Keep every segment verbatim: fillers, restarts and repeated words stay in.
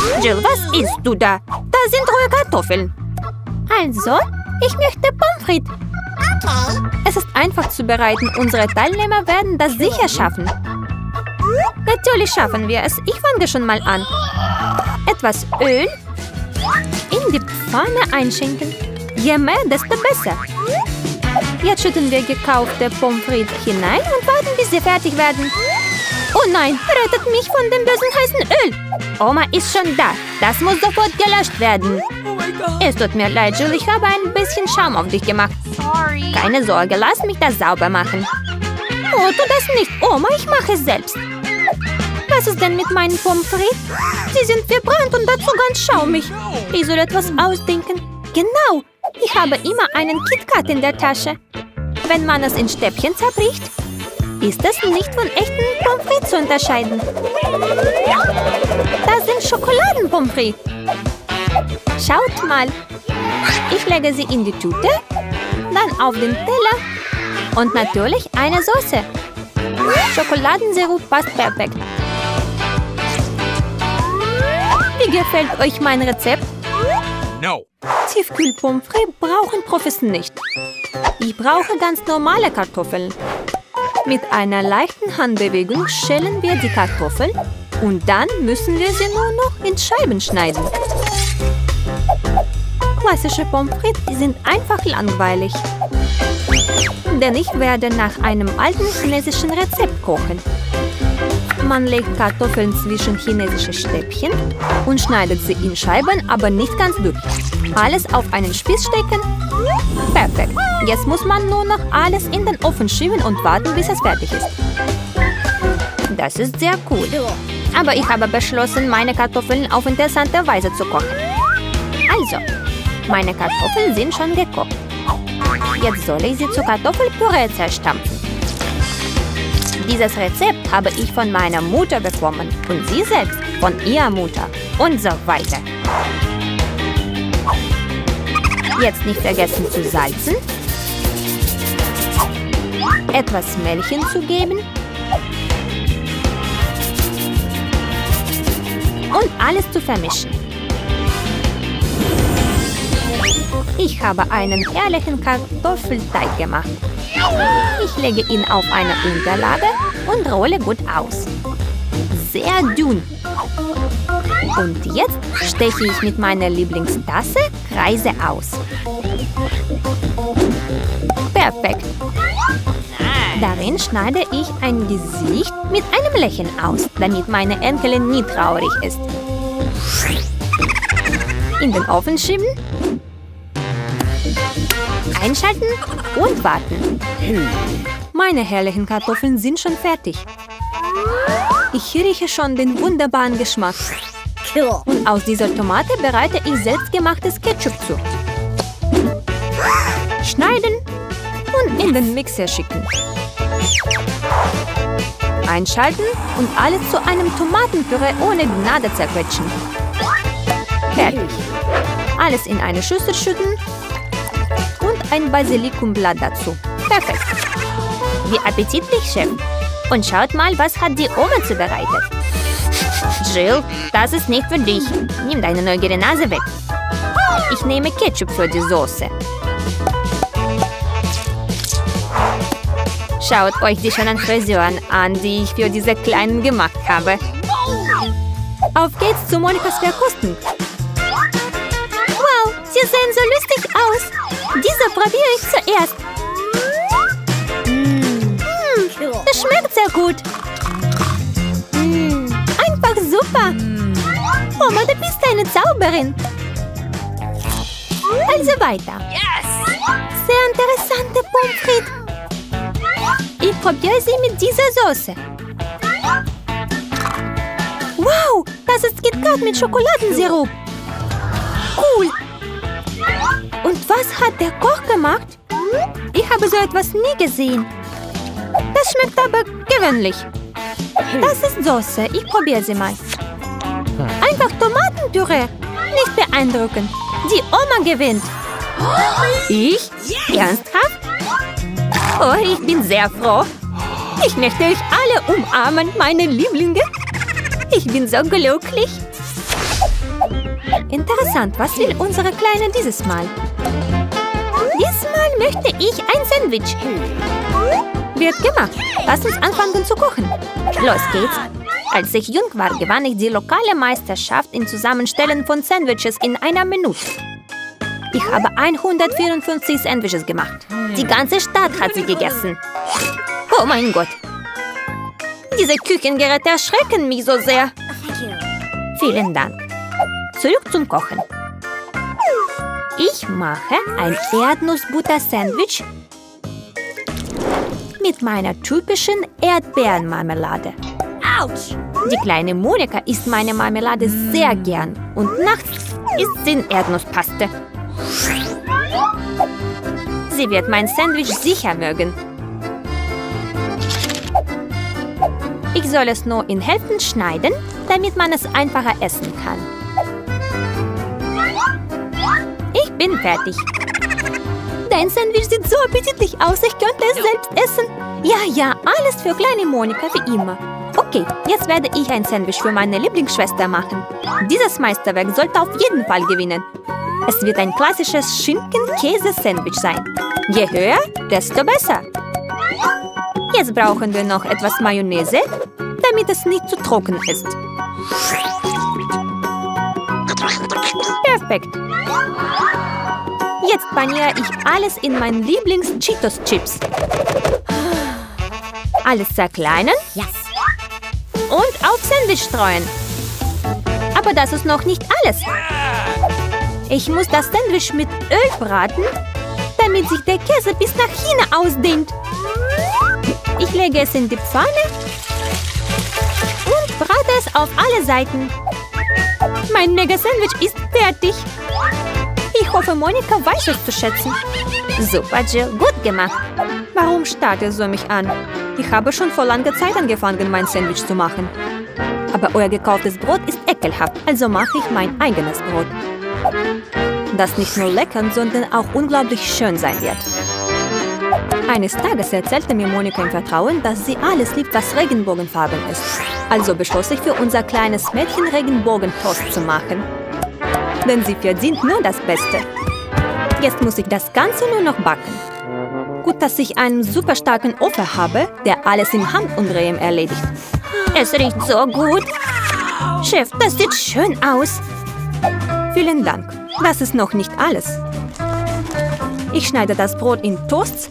Jill, was isst du da? Da sind rohe Kartoffeln. Also, ich möchte Pommes frites. Okay. Es ist einfach zu bereiten. Unsere Teilnehmer werden das sicher schaffen. Natürlich schaffen wir es. Ich fange schon mal an. Etwas Öl in die Pfanne einschenken. Je mehr, desto besser. Jetzt schütten wir gekaufte Pommes frites hinein und warten, bis sie fertig werden. Oh nein, rettet mich von dem bösen heißen Öl. Oma ist schon da. Das muss sofort gelöscht werden. Oh mein Gott. Es tut mir leid, Jill. Ich habe ein bisschen Schaum auf dich gemacht. Sorry. Keine Sorge, lass mich das sauber machen. Oh, tu das nicht, Oma. Ich mache es selbst. Was ist denn mit meinen Pommes frites? Sie sind verbrannt und dazu ganz schaumig. Ich soll etwas ausdenken. Genau. Ich habe immer einen KitKat in der Tasche. Wenn man es in Stäbchen zerbricht, ist es nicht von echten Pommes frites zu unterscheiden. Das sind Schokoladenpommes frites. Schaut mal. Ich lege sie in die Tüte, dann auf den Teller und natürlich eine Soße. Schokoladensirup passt perfekt. Wie gefällt euch mein Rezept? No. Tiefkühlpommes frites brauchen Profis nicht. Ich brauche ganz normale Kartoffeln. Mit einer leichten Handbewegung schälen wir die Kartoffeln und dann müssen wir sie nur noch in Scheiben schneiden. Klassische Pommes frites sind einfach langweilig. Denn ich werde nach einem alten chinesischen Rezept kochen. Man legt Kartoffeln zwischen chinesische Stäbchen und schneidet sie in Scheiben, aber nicht ganz durch. Alles auf einen Spieß stecken. Perfekt. Jetzt muss man nur noch alles in den Ofen schieben und warten, bis es fertig ist. Das ist sehr cool. Aber ich habe beschlossen, meine Kartoffeln auf interessante Weise zu kochen. Also, meine Kartoffeln sind schon gekocht. Jetzt soll ich sie zu Kartoffelpüree zerstampfen. Dieses Rezept habe ich von meiner Mutter bekommen und sie selbst von ihrer Mutter und so weiter. Jetzt nicht vergessen zu salzen, etwas Milch hinzugeben und alles zu vermischen. Ich habe einen herrlichen Kartoffelteig gemacht. Ich lege ihn auf eine Unterlage und rolle gut aus. Sehr dünn. Und jetzt steche ich mit meiner Lieblingstasse Kreise aus. Perfekt. Darin schneide ich ein Gesicht mit einem Lächeln aus, damit meine Enkelin nie traurig ist. In den Ofen schieben, einschalten und warten. Meine herrlichen Kartoffeln sind schon fertig. Ich rieche schon den wunderbaren Geschmack. Und aus dieser Tomate bereite ich selbstgemachtes Ketchup zu. Schneiden und in den Mixer schicken. Einschalten und alles zu einem Tomatenpüree ohne Gnade zerquetschen. Fertig. Alles in eine Schüssel schütten und ein Basilikumblatt dazu. Perfekt. Wie appetitlich, Chef. Und schaut mal, was hat die Oma zubereitet. Jill, das ist nicht für dich. Nimm deine neugierige Nase weg. Ich nehme Ketchup für die Soße. Schaut euch die schönen Frisuren an, die ich für diese Kleinen gemacht habe. Auf geht's zu Monikas Verkostung. Wow, sie sehen so lustig aus. Diese probiere ich zuerst. Mmh, das schmeckt sehr gut. Mmh, einfach super. Oma, du bist eine Zauberin. Also weiter. Sehr interessante Pommes frites. Ich probiere sie mit dieser Soße. Wow, das ist KitKat mit Schokoladensirup. Cool. Und was hat der Koch gemacht? Ich habe so etwas nie gesehen. Das schmeckt aber gewöhnlich. Das ist Soße. Ich probiere sie mal. Einfach Tomatenpüree. Nicht beeindruckend. Die Oma gewinnt. Ich? Ernsthaft? Oh, ich bin sehr froh. Ich möchte euch alle umarmen, meine Lieblinge. Ich bin so glücklich. Interessant, was will unsere Kleine dieses Mal? Diesmal möchte ich ein Sandwich. Wird gemacht. Lass uns anfangen zu kochen. Los geht's. Als ich jung war, gewann ich die lokale Meisterschaft im Zusammenstellen von Sandwiches in einer Minute. Ich habe hundertvierundfünfzig Sandwiches gemacht. Die ganze Stadt hat sie gegessen. Oh mein Gott. Diese Küchengeräte erschrecken mich so sehr. Vielen Dank. Zurück zum Kochen. Ich mache ein Erdnussbutter-Sandwich mit meiner typischen Erdbeerenmarmelade. Autsch! Die kleine Monika isst meine Marmelade sehr gern und nachts isst sie in Erdnusspaste. Sie wird mein Sandwich sicher mögen. Ich soll es nur in Hälften schneiden, damit man es einfacher essen kann. Ich bin fertig. Dein Sandwich sieht so appetitlich aus, ich könnte es selbst essen. Ja, ja, alles für kleine Monika, wie immer. Okay, jetzt werde ich ein Sandwich für meine Lieblingsschwester machen. Dieses Meisterwerk sollte auf jeden Fall gewinnen. Es wird ein klassisches Schinken-Käse-Sandwich sein. Je höher, desto besser. Jetzt brauchen wir noch etwas Mayonnaise, damit es nicht zu trocken ist. Perfekt. Jetzt paniere ich alles in meinen Lieblings-Cheetos-Chips. Alles zerkleinern und auf Sandwich streuen. Aber das ist noch nicht alles. Ich muss das Sandwich mit Öl braten, damit sich der Käse bis nach hinten ausdehnt. Ich lege es in die Pfanne und brate es auf alle Seiten. Mein Mega-Sandwich ist fertig. Ich hoffe, Monika weiß es zu schätzen. Super, Jill, gut gemacht. Warum starrt ihr so mich an? Ich habe schon vor langer Zeit angefangen, mein Sandwich zu machen. Aber euer gekauftes Brot ist ekelhaft, also mache ich mein eigenes Brot. Das nicht nur lecker, sondern auch unglaublich schön sein wird. Eines Tages erzählte mir Monika im Vertrauen, dass sie alles liebt, was regenbogenfarben ist. Also beschloss ich, für unser kleines Mädchen Regenbogentoast zu machen. Denn sie verdient nur das Beste. Jetzt muss ich das Ganze nur noch backen. Gut, dass ich einen super starken Ofen habe, der alles im Handumdrehen erledigt. Es riecht so gut. Chef, das sieht schön aus. Vielen Dank. Das ist noch nicht alles. Ich schneide das Brot in Toasts.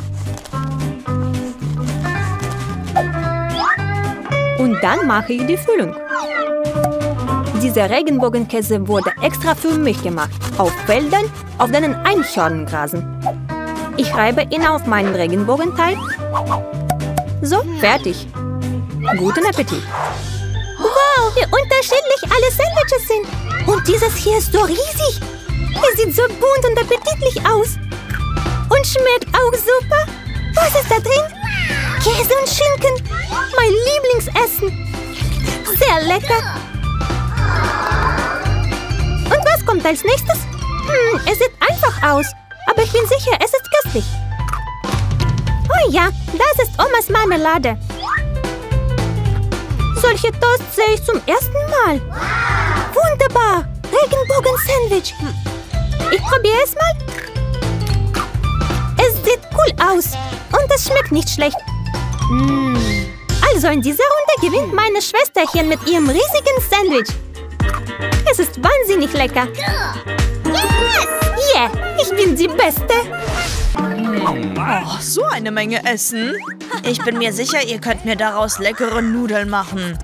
Und dann mache ich die Füllung. Dieser Regenbogenkäse wurde extra für mich gemacht. Auf Feldern, auf denen Einhörner grasen. Ich reibe ihn auf meinen Regenbogenteig. So, fertig. Guten Appetit. Wow, wie unterschiedlich alle Sandwiches sind. Und dieses hier ist so riesig. Es sieht so bunt und appetitlich aus. Und schmeckt auch super. Was ist da drin? Käse und Schinken. Mein Lieblingsessen. Sehr lecker. Und was kommt als nächstes? Hm, es sieht einfach aus. Aber ich bin sicher, es ist köstlich. Oh ja, das ist Omas Marmelade. Solche Toast sehe ich zum ersten Mal. Wunderbar. Regenbogen-Sandwich. Ich probiere es mal. Es sieht cool aus. Und es schmeckt nicht schlecht. Mm. Also in dieser Runde gewinnt meine Schwesterchen mit ihrem riesigen Sandwich. Es ist wahnsinnig lecker. Yeah, ich bin die Beste. Oh, so eine Menge Essen. Ich bin mir sicher, ihr könnt mir daraus leckere Nudeln machen.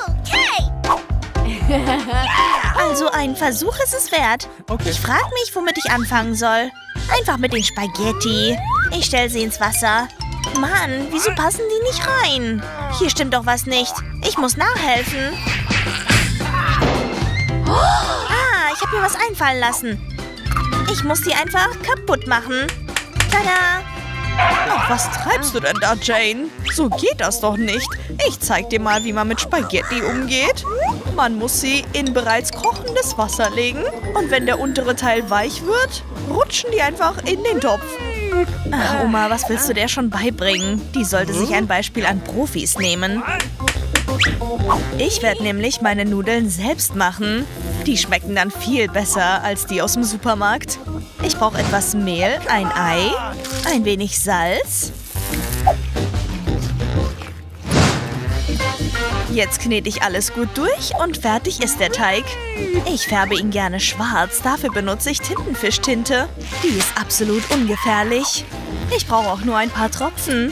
Also ein Versuch ist es wert. Okay. Ich frage mich, womit ich anfangen soll. Einfach mit den Spaghetti. Ich stelle sie ins Wasser. Mann, wieso passen die nicht rein? Hier stimmt doch was nicht. Ich muss nachhelfen. Ah, ich habe mir was einfallen lassen. Ich muss die einfach kaputt machen. Tada! Ach, was treibst du denn da, Jane? So geht das doch nicht. Ich zeig dir mal, wie man mit Spaghetti umgeht. Man muss sie in bereits kochendes Wasser legen. Und wenn der untere Teil weich wird, rutschen die einfach in den Topf. Ach, Oma, was willst du der schon beibringen? Die sollte sich ein Beispiel an Profis nehmen. Ich werde nämlich meine Nudeln selbst machen. Die schmecken dann viel besser als die aus dem Supermarkt. Ich brauche etwas Mehl, ein Ei, ein wenig Salz. Jetzt knete ich alles gut durch und fertig ist der Teig. Ich färbe ihn gerne schwarz, dafür benutze ich Tintenfischtinte. Die ist absolut ungefährlich. Ich brauche auch nur ein paar Tropfen.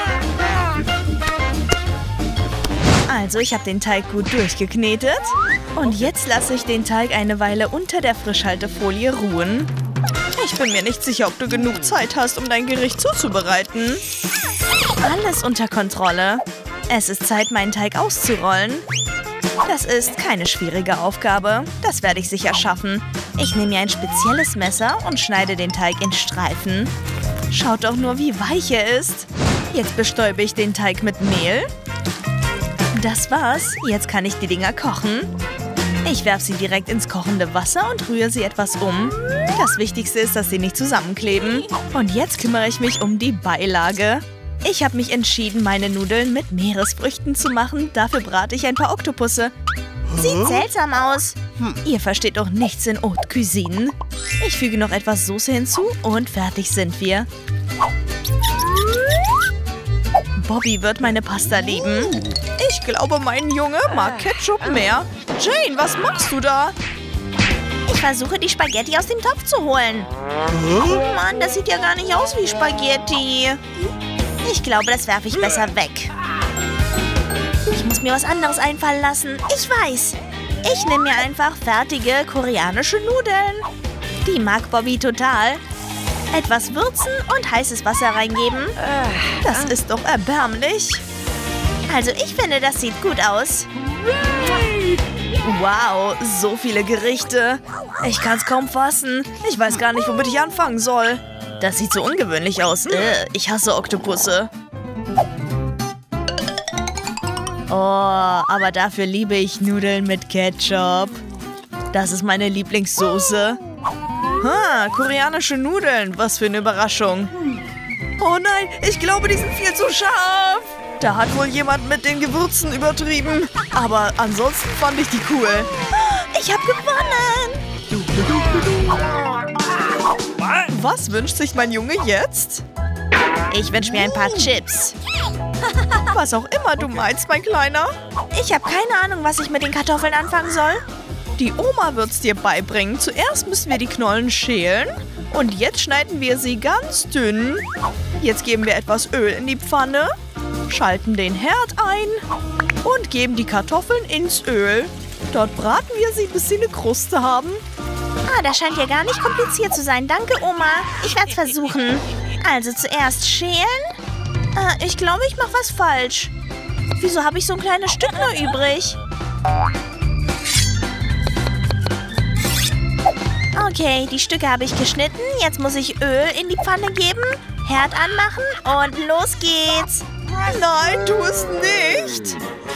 Also, ich habe den Teig gut durchgeknetet. Und jetzt lasse ich den Teig eine Weile unter der Frischhaltefolie ruhen. Ich bin mir nicht sicher, ob du genug Zeit hast, um dein Gericht zuzubereiten. Alles unter Kontrolle. Es ist Zeit, meinen Teig auszurollen. Das ist keine schwierige Aufgabe. Das werde ich sicher schaffen. Ich nehme mir ein spezielles Messer und schneide den Teig in Streifen. Schaut doch nur, wie weich er ist. Jetzt bestäube ich den Teig mit Mehl. Das war's. Jetzt kann ich die Dinger kochen. Ich werfe sie direkt ins kochende Wasser und rühre sie etwas um. Das Wichtigste ist, dass sie nicht zusammenkleben. Und jetzt kümmere ich mich um die Beilage. Ich habe mich entschieden, meine Nudeln mit Meeresfrüchten zu machen. Dafür brate ich ein paar Oktopusse. Sieht seltsam aus. Ihr versteht doch nichts in Haute Cuisine. Ich füge noch etwas Soße hinzu und fertig sind wir. Bobby wird meine Pasta lieben. Ich glaube, mein Junge mag Ketchup mehr. Jane, was machst du da? Ich versuche, die Spaghetti aus dem Topf zu holen. Oh Mann, das sieht ja gar nicht aus wie Spaghetti. Ich glaube, das werfe ich besser weg. Ich muss mir was anderes einfallen lassen. Ich weiß. Ich nehme mir einfach fertige koreanische Nudeln. Die mag Bobby total. Etwas würzen und heißes Wasser reingeben. Das ist doch erbärmlich. Also ich finde, das sieht gut aus. Wow, so viele Gerichte. Ich kann es kaum fassen. Ich weiß gar nicht, womit ich anfangen soll. Das sieht so ungewöhnlich aus. Äh, ich hasse Oktopusse. Oh, aber dafür liebe ich Nudeln mit Ketchup. Das ist meine Lieblingssoße. Ha, koreanische Nudeln. Was für eine Überraschung. Oh nein, ich glaube, die sind viel zu scharf. Da hat wohl jemand mit den Gewürzen übertrieben. Aber ansonsten fand ich die cool. Ich habe gewonnen. Was wünscht sich mein Junge jetzt? Ich wünsche mir ein paar Chips. Was auch immer du meinst, mein Kleiner. Ich habe keine Ahnung, was ich mit den Kartoffeln anfangen soll. Die Oma wird's dir beibringen. Zuerst müssen wir die Knollen schälen. Und jetzt schneiden wir sie ganz dünn. Jetzt geben wir etwas Öl in die Pfanne. Schalten den Herd ein. Und geben die Kartoffeln ins Öl. Dort braten wir sie, bis sie eine Kruste haben. Ah, das scheint ja gar nicht kompliziert zu sein. Danke, Oma. Ich werde es versuchen. Also zuerst schälen. Äh, ich glaube, ich mache was falsch. Wieso habe ich so ein kleines Stück nur übrig? Okay, die Stücke habe ich geschnitten. Jetzt muss ich Öl in die Pfanne geben, Herd anmachen und los geht's. Nein, tu es nicht.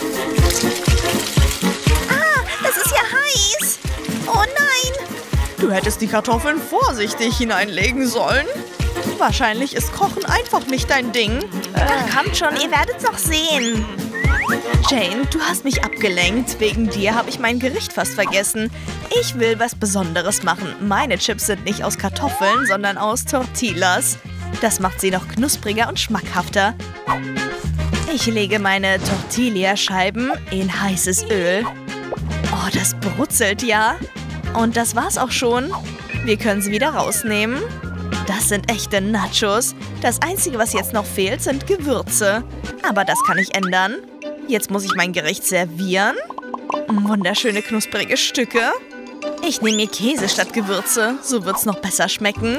Ah, das ist ja heiß. Oh nein. Du hättest die Kartoffeln vorsichtig hineinlegen sollen. Wahrscheinlich ist Kochen einfach nicht dein Ding. Ach, kommt schon, ihr werdet es noch sehen. Jane, du hast mich abgelenkt. Wegen dir habe ich mein Gericht fast vergessen. Ich will was Besonderes machen. Meine Chips sind nicht aus Kartoffeln, sondern aus Tortillas. Das macht sie noch knuspriger und schmackhafter. Ich lege meine Tortillascheiben in heißes Öl. Oh, das brutzelt ja. Und das war's auch schon. Wir können sie wieder rausnehmen. Das sind echte Nachos. Das Einzige, was jetzt noch fehlt, sind Gewürze. Aber das kann ich ändern. Jetzt muss ich mein Gericht servieren. Wunderschöne, knusprige Stücke. Ich nehme mir Käse statt Gewürze. So wird's noch besser schmecken.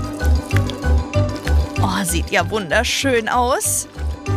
Oh, sieht ja wunderschön aus.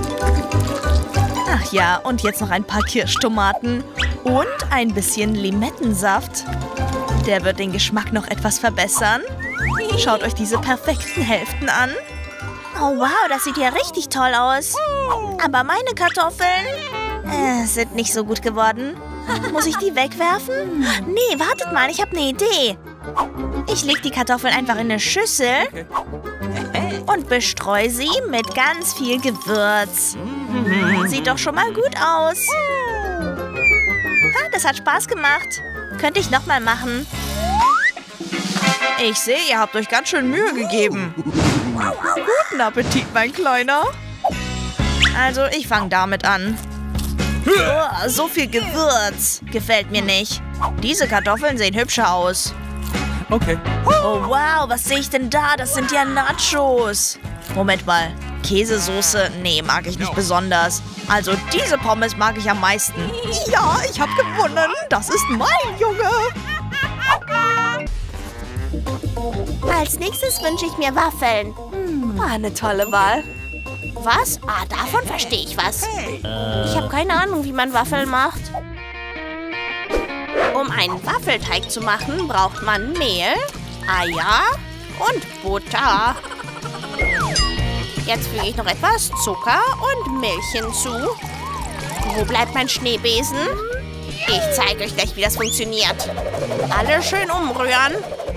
Ach ja, und jetzt noch ein paar Kirschtomaten und ein bisschen Limettensaft. Der wird den Geschmack noch etwas verbessern. Schaut euch diese perfekten Hälften an. Oh wow, das sieht ja richtig toll aus. Aber meine Kartoffeln äh, sind nicht so gut geworden. Muss ich die wegwerfen? Nee, wartet mal, ich habe eine Idee. Ich lege die Kartoffeln einfach in eine Schüssel und bestreue sie mit ganz viel Gewürz. Sieht doch schon mal gut aus. das hat Spaß gemacht. Könnte ich nochmal machen. Ich sehe, ihr habt euch ganz schön Mühe gegeben. Guten Appetit, mein Kleiner. Also, ich fange damit an. Oh, so viel Gewürz. Gefällt mir nicht. Diese Kartoffeln sehen hübscher aus. Okay. Oh, wow, was sehe ich denn da? Das sind ja Nachos. Moment mal. Käsesoße? Nee, mag ich nicht besonders. Also, diese Pommes mag ich am meisten. Ja, ich habe gewonnen. Das ist mein Junge. Als nächstes wünsche ich mir Waffeln. Hm, eine tolle Wahl. Was? Ah, davon verstehe ich was. Ich habe keine Ahnung, wie man Waffeln macht. Um einen Waffelteig zu machen, braucht man Mehl, Eier und Butter. Jetzt füge ich noch etwas Zucker und Milch hinzu. Wo bleibt mein Schneebesen? Ich zeige euch gleich, wie das funktioniert. Alle schön umrühren.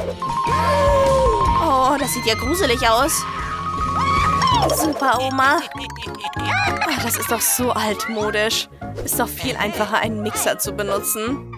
Oh, das sieht ja gruselig aus. Super, Oma. Ach, das ist doch so altmodisch. Ist doch viel einfacher, einen Mixer zu benutzen.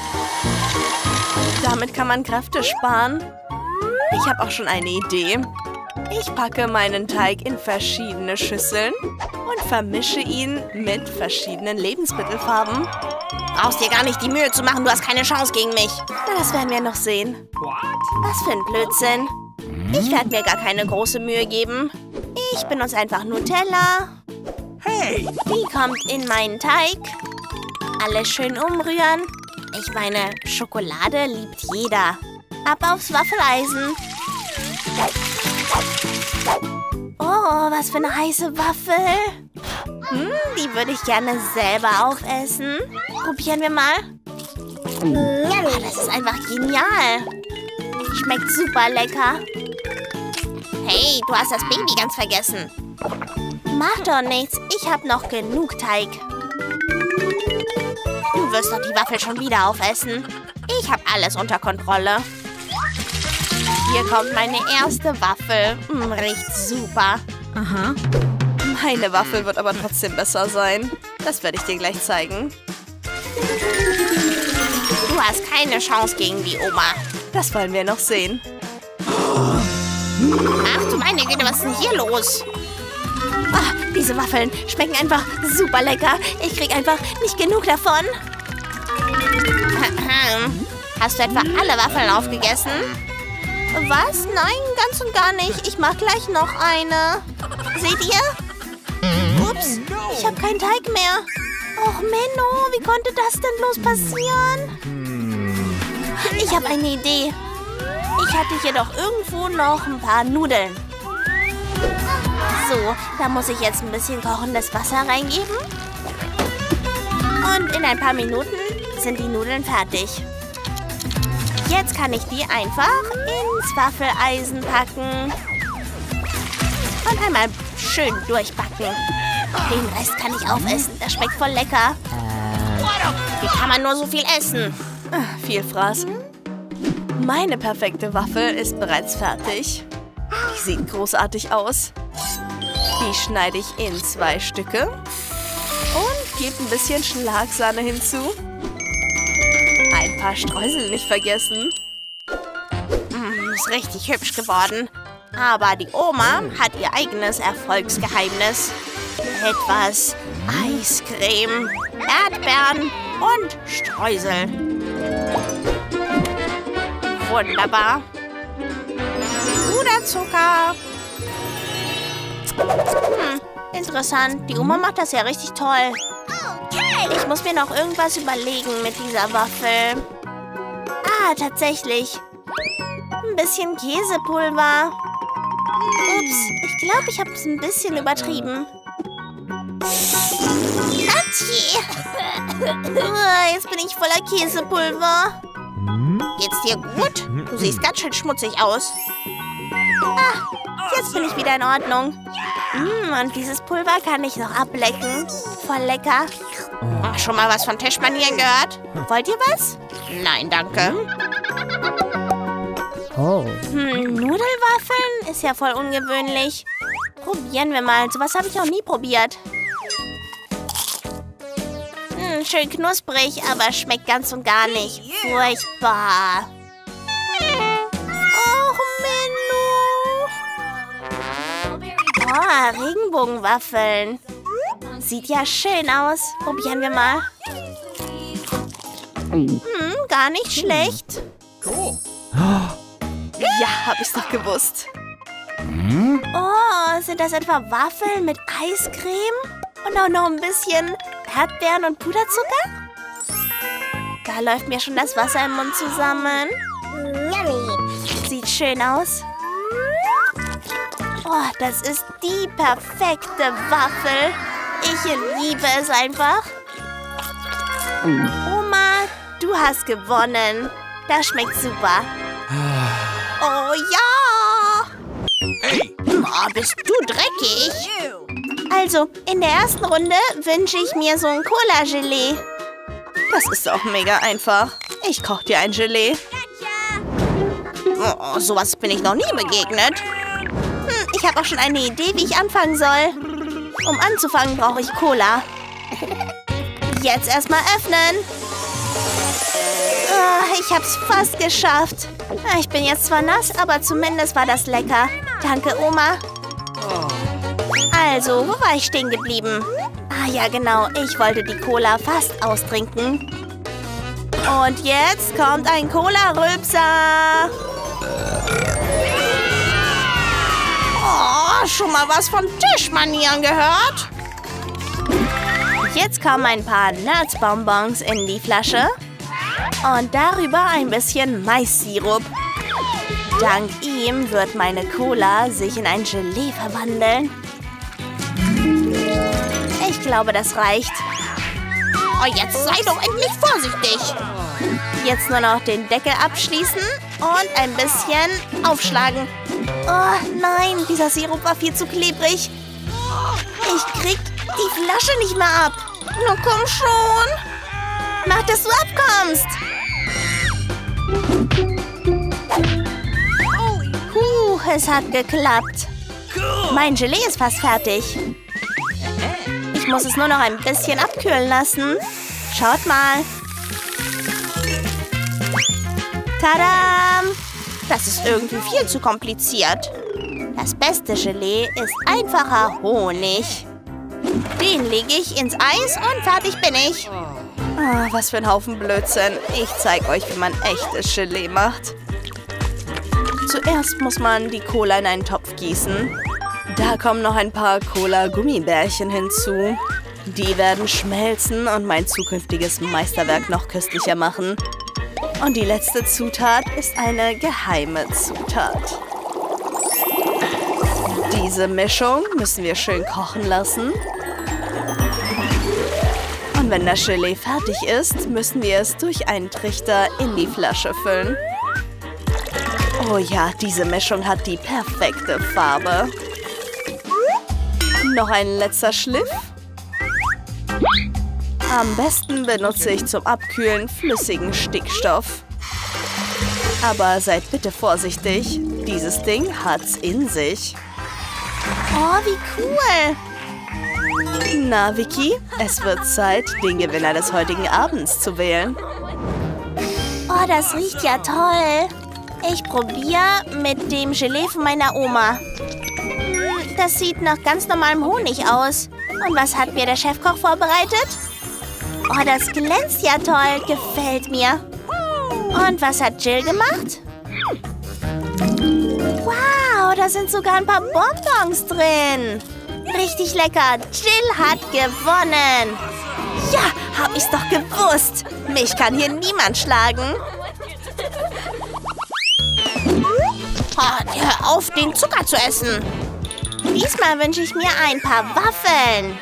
Damit kann man Kräfte sparen. Ich habe auch schon eine Idee. Ich packe meinen Teig in verschiedene Schüsseln und vermische ihn mit verschiedenen Lebensmittelfarben. Brauchst dir gar nicht die Mühe zu machen, du hast keine Chance gegen mich. Na, das werden wir noch sehen. Was für ein Blödsinn. Ich werde mir gar keine große Mühe geben. Ich benutze einfach Nutella. Hey! Die kommt in meinen Teig. Alles schön umrühren. Ich meine, Schokolade liebt jeder. Ab aufs Waffeleisen. Oh, was für eine heiße Waffel. Hm, die würde ich gerne selber aufessen. Probieren wir mal. Oh, das ist einfach genial. Schmeckt super lecker. Hey, du hast das Baby ganz vergessen. Mach doch nichts, ich habe noch genug Teig. Du wirst doch die Waffel schon wieder aufessen. Ich habe alles unter Kontrolle. Hier kommt meine erste Waffel. Mm, riecht super. Aha. Meine Waffel wird aber trotzdem besser sein. Das werde ich dir gleich zeigen. Du hast keine Chance gegen die Oma. Das wollen wir noch sehen. Ach du meine Güte, was ist denn hier los? Ah, diese Waffeln schmecken einfach super lecker. Ich krieg einfach nicht genug davon. Hast du etwa alle Waffeln aufgegessen? Was? Nein, ganz und gar nicht. Ich mache gleich noch eine. Seht ihr? Ups, ich habe keinen Teig mehr. Och, Menno, wie konnte das denn bloß passieren? Ich habe eine Idee. Ich hatte hier doch irgendwo noch ein paar Nudeln. So, da muss ich jetzt ein bisschen kochendes Wasser reingeben. Und in ein paar Minuten sind die Nudeln fertig. Jetzt kann ich die einfach ins Waffeleisen packen. Und einmal schön durchbacken. Den Rest kann ich aufessen. Das schmeckt voll lecker. Wie kann man nur so viel essen? Ach, viel Fraß. Meine perfekte Waffel ist bereits fertig. Die sieht großartig aus. Die schneide ich in zwei Stücke und gebe ein bisschen Schlagsahne hinzu. Ein paar Streusel nicht vergessen. Mm, ist richtig hübsch geworden. Aber die Oma hat ihr eigenes Erfolgsgeheimnis. Etwas Eiscreme, Erdbeeren und Streusel. Wunderbar. Puderzucker. Hm, interessant. Die Oma macht das ja richtig toll. Ich muss mir noch irgendwas überlegen mit dieser Waffel. Ah, tatsächlich. Ein bisschen Käsepulver. Ups, ich glaube, ich habe es ein bisschen übertrieben. Atschi. Jetzt bin ich voller Käsepulver. Geht's dir gut? Du siehst ganz schön schmutzig aus. Ah, jetzt bin ich wieder in Ordnung. Mm, und dieses Pulver kann ich noch ablecken. Voll lecker. Ach, schon mal was von Tischmanieren gehört? Wollt ihr was? Nein, danke. Oh. Hm, Nudelwaffeln ist ja voll ungewöhnlich. Probieren wir mal. Sowas habe ich noch nie probiert. Hm, Mh, schön knusprig, aber schmeckt ganz und gar nicht. Furchtbar. Och, Menno. Oh, Regenbogenwaffeln. Sieht ja schön aus. Probieren wir mal. Hm, gar nicht schlecht. Cool. Ja, hab ich's doch gewusst. Oh, sind das etwa Waffeln mit Eiscreme? Und auch noch ein bisschen Erdbeeren und Puderzucker? Da läuft mir schon das Wasser im Mund zusammen. Sieht schön aus. Oh, das ist die perfekte Waffel. Ich liebe es einfach. Oma, du hast gewonnen. Das schmeckt super. Oh ja! Hey! Oh, bist du dreckig. Also, in der ersten Runde wünsche ich mir so ein Cola-Gelee. Das ist auch mega einfach. Ich koche dir ein Gelee. Oh, sowas bin ich noch nie begegnet. Hm, ich habe auch schon eine Idee, wie ich anfangen soll. Um anzufangen, brauche ich Cola. Jetzt erstmal öffnen. Oh, ich hab's fast geschafft. Ich bin jetzt zwar nass, aber zumindest war das lecker. Danke, Oma. Also, wo war ich stehen geblieben? Ah ja, genau. Ich wollte die Cola fast austrinken. Und jetzt kommt ein Cola-Rülpser. Oh, schon mal was von Tischmanieren gehört? Jetzt kommen ein paar Nerds-Bonbons in die Flasche. Und darüber ein bisschen Mais-Sirup. Dank ihm wird meine Cola sich in ein Gelee verwandeln. Ich glaube, das reicht. Oh, jetzt sei doch endlich vorsichtig. Jetzt nur noch den Deckel abschließen und ein bisschen aufschlagen. Oh nein, dieser Sirup war viel zu klebrig. Ich krieg die Flasche nicht mehr ab. Na komm schon. Mach, dass du abkommst. Puh, es hat geklappt. Mein Gelee ist fast fertig. Ich muss es nur noch ein bisschen abkühlen lassen. Schaut mal. Tadam! Das ist irgendwie viel zu kompliziert. Das beste Gelee ist einfacher Honig. Den lege ich ins Eis und fertig bin ich. Ah, was für ein Haufen Blödsinn. Ich zeige euch, wie man echtes Gelee macht. Zuerst muss man die Cola in einen Topf gießen. Da kommen noch ein paar Cola-Gummibärchen hinzu. Die werden schmelzen und mein zukünftiges Meisterwerk noch köstlicher machen. Und die letzte Zutat ist eine geheime Zutat. Diese Mischung müssen wir schön kochen lassen. Und wenn das Gelee fertig ist, müssen wir es durch einen Trichter in die Flasche füllen. Oh ja, diese Mischung hat die perfekte Farbe. Noch ein letzter Schliff. Am besten benutze ich zum Abkühlen flüssigen Stickstoff. Aber seid bitte vorsichtig, dieses Ding hat's in sich. Oh, wie cool. Na, Vicky, es wird Zeit, den Gewinner des heutigen Abends zu wählen. Oh, das riecht ja toll. Ich probiere mit dem Gelee von meiner Oma. Hm, das sieht nach ganz normalem Honig aus. Und was hat mir der Chefkoch vorbereitet? Oh, das glänzt ja toll. Gefällt mir. Und was hat Jill gemacht? Wow, da sind sogar ein paar Bonbons drin. Richtig lecker. Jill hat gewonnen. Ja, hab ich's doch gewusst. Mich kann hier niemand schlagen. Oh, hör auf, den Zucker zu essen. Diesmal wünsche ich mir ein paar Waffeln.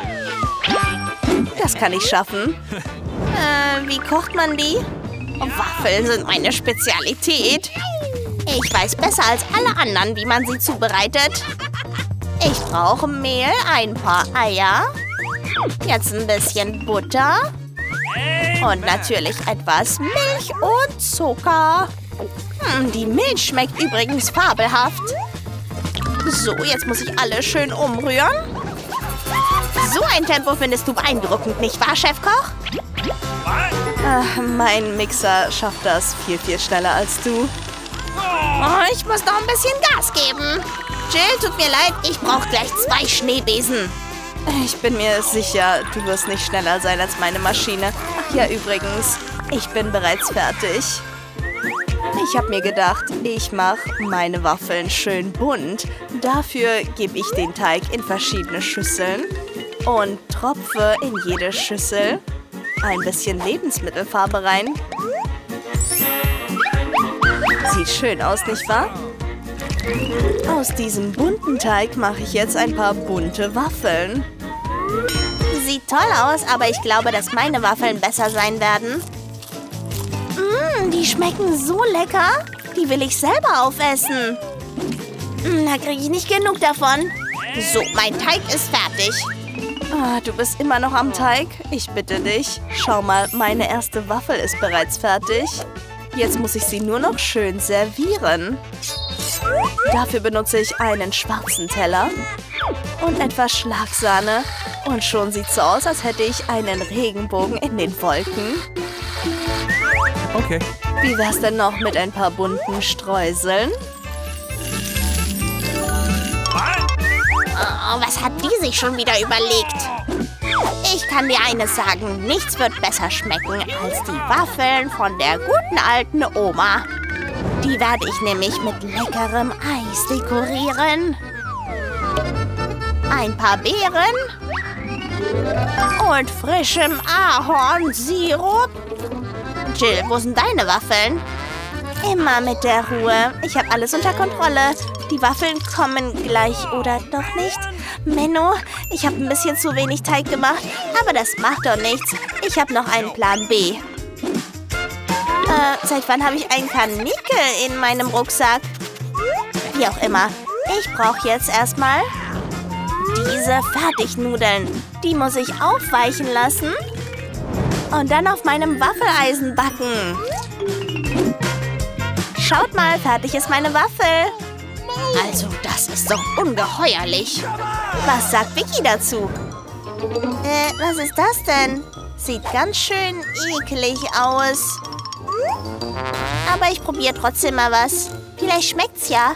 Das kann ich schaffen. Äh, wie kocht man die? Waffeln sind meine Spezialität. Ich weiß besser als alle anderen, wie man sie zubereitet. Ich brauche Mehl, ein paar Eier, jetzt ein bisschen Butter und natürlich etwas Milch und Zucker. Hm, die Milch schmeckt übrigens fabelhaft. So, jetzt muss ich alles schön umrühren. So ein Tempo findest du beeindruckend, nicht wahr, Chefkoch? Ach, mein Mixer schafft das viel, viel schneller als du. Oh, ich muss noch ein bisschen Gas geben. Jill, tut mir leid, ich brauche gleich zwei Schneebesen. Ich bin mir sicher, du wirst nicht schneller sein als meine Maschine. Ach ja, übrigens, ich bin bereits fertig. Ich habe mir gedacht, ich mache meine Waffeln schön bunt. Dafür gebe ich den Teig in verschiedene Schüsseln und tropfe in jede Schüssel ein bisschen Lebensmittelfarbe rein. Sieht schön aus, nicht wahr? Aus diesem bunten Teig mache ich jetzt ein paar bunte Waffeln. Sieht toll aus, aber ich glaube, dass meine Waffeln besser sein werden. Mmm, die schmecken so lecker. Die will ich selber aufessen. Mm, da kriege ich nicht genug davon. So, mein Teig ist fertig. Ah, du bist immer noch am Teig? Ich bitte dich. Schau mal, meine erste Waffel ist bereits fertig. Jetzt muss ich sie nur noch schön servieren. Dafür benutze ich einen schwarzen Teller und etwas Schlagsahne. Und schon sieht es so aus, als hätte ich einen Regenbogen in den Wolken. Okay. Wie wär's denn noch mit ein paar bunten Streuseln? Oh, was hat die sich schon wieder überlegt? Ich kann dir eines sagen, nichts wird besser schmecken als die Waffeln von der guten alten Oma. Die werde ich nämlich mit leckerem Eis dekorieren. Ein paar Beeren und frischem Ahornsirup. Jill, wo sind deine Waffeln? Immer mit der Ruhe. Ich habe alles unter Kontrolle. Die Waffeln kommen gleich, oder doch nicht? Menno, ich habe ein bisschen zu wenig Teig gemacht, aber das macht doch nichts. Ich habe noch einen Plan B. Äh, seit wann habe ich einen Karnickel in meinem Rucksack? Wie auch immer. Ich brauche jetzt erstmal diese Fertignudeln. Die muss ich aufweichen lassen und dann auf meinem Waffeleisen backen. Schaut mal, fertig ist meine Waffel. Also, das ist doch ungeheuerlich. Was sagt Vicky dazu? Äh, was ist das denn? Sieht ganz schön eklig aus. Aber ich probiere trotzdem mal was. Vielleicht schmeckt's ja.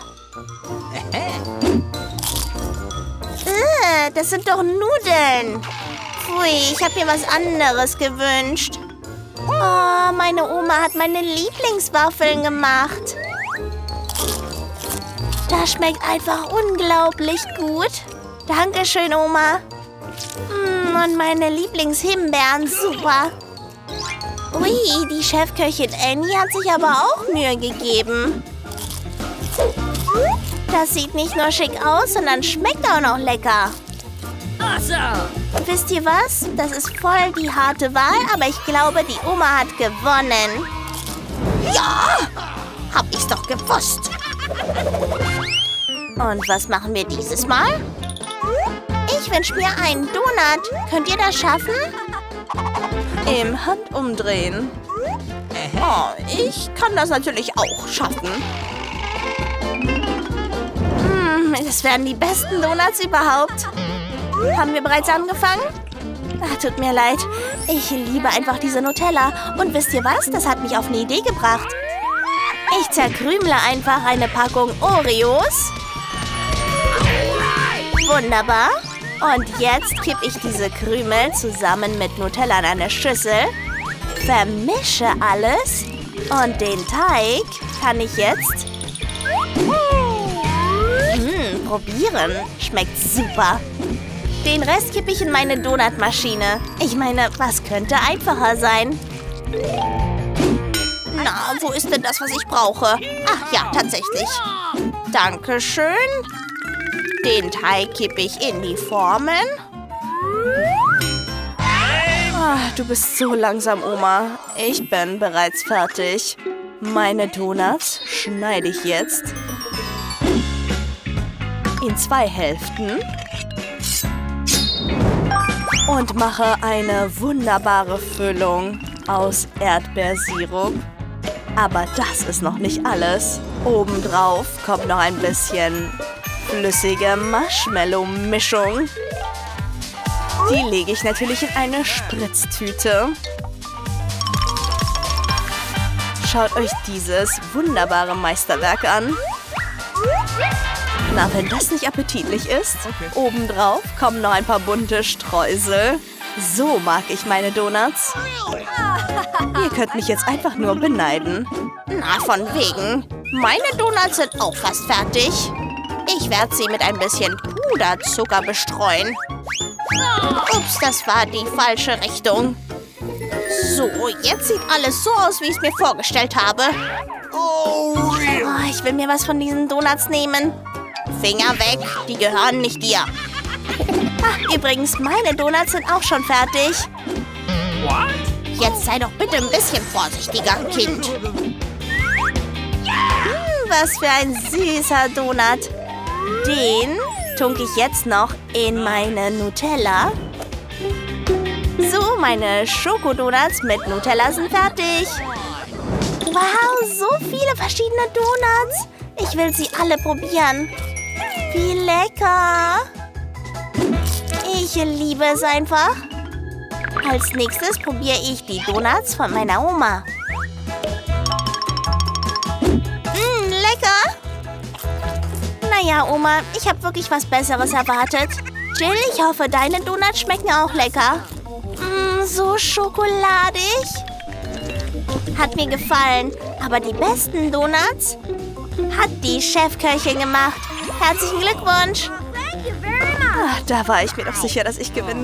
Äh, das sind doch Nudeln. Pfui, ich habe mir was anderes gewünscht. Oh, meine Oma hat meine Lieblingswaffeln gemacht. Das schmeckt einfach unglaublich gut. Dankeschön, Oma. Mm, und meine Lieblingshimbeeren, super. Ui, die Chefköchin Annie hat sich aber auch Mühe gegeben. Das sieht nicht nur schick aus, sondern schmeckt auch noch lecker. Awesome. Wisst ihr was? Das ist voll die harte Wahl, aber ich glaube, die Oma hat gewonnen. Ja, hab ich's doch gewusst. Und was machen wir dieses Mal? Ich wünsche mir einen Donut. Könnt ihr das schaffen? Im Handumdrehen. Oh, ich kann das natürlich auch schaffen. Mm, das werden die besten Donuts überhaupt. Haben wir bereits angefangen? Ach, tut mir leid. Ich liebe einfach diese Nutella. Und wisst ihr was? Das hat mich auf eine Idee gebracht. Ich zerkrümle einfach eine Packung Oreos. Wunderbar. Und jetzt kippe ich diese Krümel zusammen mit Nutella in eine Schüssel. Vermische alles. Und den Teig kann ich jetzt hm, probieren. Schmeckt super. Den Rest kippe ich in meine Donutmaschine. Ich meine, was könnte einfacher sein? Na, wo ist denn das, was ich brauche? Ach ja, tatsächlich. Dankeschön. Den Teig kippe ich in die Formen. Ah, du bist so langsam, Oma. Ich bin bereits fertig. Meine Donuts schneide ich jetzt in zwei Hälften und mache eine wunderbare Füllung aus Erdbeersirup. Aber das ist noch nicht alles. Obendrauf kommt noch ein bisschen flüssige Marshmallow-Mischung. Die lege ich natürlich in eine Spritztüte. Schaut euch dieses wunderbare Meisterwerk an. Na, wenn das nicht appetitlich ist. Okay. Obendrauf kommen noch ein paar bunte Streusel. So mag ich meine Donuts. Ihr könnt mich jetzt einfach nur beneiden. Na, von wegen. Meine Donuts sind auch fast fertig. Ich werde sie mit ein bisschen Puderzucker bestreuen. Ups, das war die falsche Richtung. So, jetzt sieht alles so aus, wie ich es mir vorgestellt habe. Oh, ich will mir was von diesen Donuts nehmen. Finger weg, die gehören nicht dir. Ach, übrigens, meine Donuts sind auch schon fertig. Jetzt sei doch bitte ein bisschen vorsichtiger, Kind. Hm, was für ein süßer Donut. Den tunke ich jetzt noch in meine Nutella. So, meine Schokodonuts mit Nutella sind fertig. Wow, so viele verschiedene Donuts. Ich will sie alle probieren. Wie lecker. Ich liebe es einfach. Als nächstes probiere ich die Donuts von meiner Oma. Mmm, lecker. Naja, Oma, ich habe wirklich was Besseres erwartet. Jill, ich hoffe, deine Donuts schmecken auch lecker. Mmm, so schokoladig. Hat mir gefallen. Aber die besten Donuts hat die Chefköchin gemacht. Herzlichen Glückwunsch. Ah, da war ich mir doch sicher, dass ich gewinnen